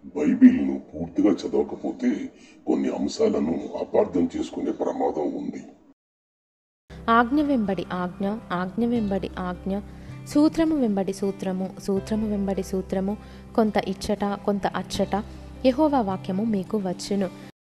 బైబిల్ను పూర్తిగా చదవకపోతే కొన్ని అంశాలను అపార్థం చేసుకునే ప్రమాదం ఉంది. ఆజ్ఞ వెంబడి ఆజ్ఞ, ఆజ్ఞ వెంబడి ఆజ్ఞ, సూత్రము వెంబడి సూత్రము, సూత్రము వెంబడి సూత్రము, కొంత ఇచ్చట కొంత అచ్చట యెహోవా వాక్యము మీకు వచ్చును.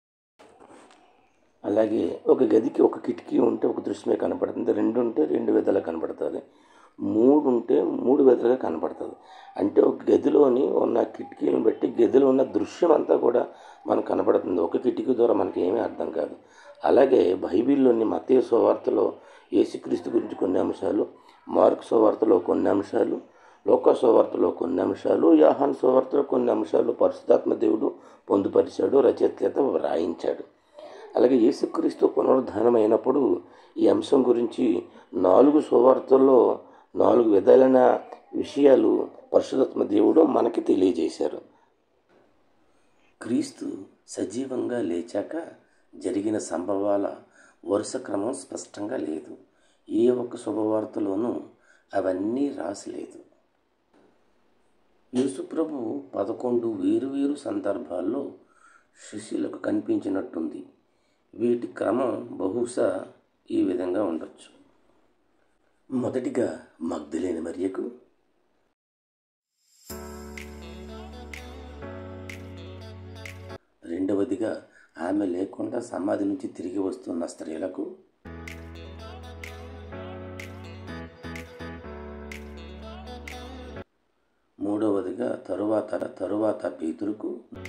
అలాగే ఒక గదికి ఒక కిటికీ ఉంటే ఒక దృశ్యమే కనపడుతుంది, 2 ఉంటే 2 విధాలుగా కనపడుతుంది, 3 ఉంటే 3 విధాలుగా కనపడుతుంది. అంటే ఒక గదిలోని ఉన్న కిటికీలను బట్టి గదిలో ఉన్న దృశ్యం అంతా కూడా మనకు కనపడుతుంది. ఒక కిటికీ ద్వారా మనకి ఏమీ అర్థం కాదు. అలాగే బైబిల్లోని మత్తయి సువార్తలో యేసుక్రీస్తు గురించి కొన్ని అంశాలు, మార్కు సువార్తలో కొన్ని అంశాలు, లూకా సువార్తలో కొన్ని అంశాలు, యోహాను సువార్తలో కొన్ని అంశాలు పరిశుద్ధాత్మ దేవుడు పొందుపరిచాడు, రచయిత చేత వ్రాయించాడు. అలాగే యేసుక్రీస్తు పునరుద్ధానమైనప్పుడు ఈ అంశం గురించి 4 సువార్తల్లో 4 విధాలైన విషయాలు పరిశుద్ధాత్మ దేవుడు మనకి తెలియజేశారు. క్రీస్తు సజీవంగా లేచాక జరిగిన సంభవాల వరుస క్రమం స్పష్టంగా లేదు. ఏ ఒక్క శుభవార్తలోనూ అవన్నీ రాసిలేదు. యేసుప్రభు 11 వేరువేరు సందర్భాల్లో శిష్యులకు కనిపించినట్టుంది. వీటి క్రమం బహుశా ఈ విధంగా ఉండొచ్చు. మొదటిగా మగ్దలేని మరియకు, రెండవదిగా ఆమె లేకుండా సమాధి నుంచి తిరిగి వస్తున్న స్త్రీలకు, మూడవదిగా తరువాత పేతురుకు,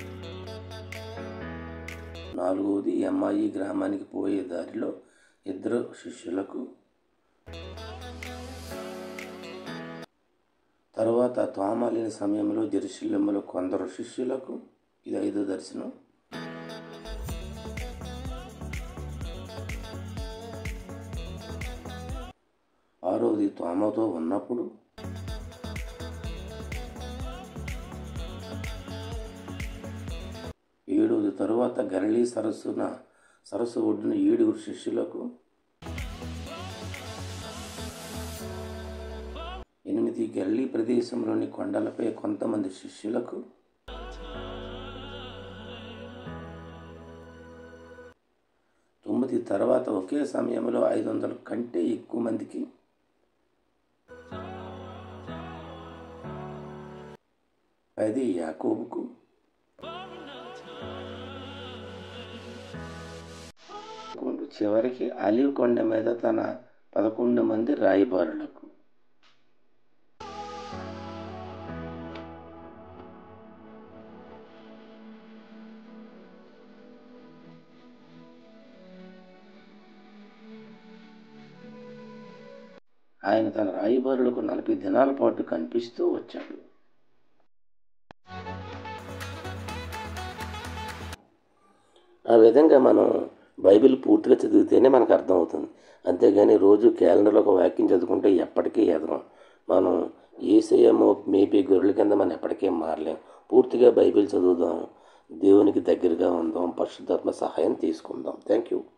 నాలుగవది ఎమ్మాయి గ్రామానికి పోయే దారిలో 2 శిష్యులకు, తరువాత తోమా లేని సమయంలో జెరూసలేములో కొందరు శిష్యులకు. ఇది 5వ దర్శనం. ఆరవది తోమాతో ఉన్నప్పుడు. ఏడవది తరువాత గలిలీ సరస్సు ఒడ్డున 7 శిష్యులకు. 8 గలిలీ ప్రదేశంలోని కొండలపై కొంతమంది శిష్యులకు. 9 తర్వాత ఒకే సమయంలో 500 కంటే ఎక్కువ మందికి. 10 యాకోబుకు. చివరికి ఆలివ్ కొండ మీద తన 11 మంది రాయబారులకు. ఆయన తన రాయబారులకు 40 దినాల పాటు కనిపిస్తూ వచ్చాడు. ఆ విధంగా మనం బైబిల్ పూర్తిగా చదివితేనే మనకు అర్థమవుతుంది. అంతేగాని రోజు క్యాలెండర్లో ఒక వాక్యం చదువుకుంటే ఎప్పటికీ ఎదగం. మనం యేసయ్య మేపే గొర్రెల కింద మనం ఎప్పటికీ మారలేం. పూర్తిగా బైబిల్ చదువుదాం, దేవునికి దగ్గరగా ఉందాం, పరిశుద్ధాత్మ సహాయం తీసుకుందాం. Thank you.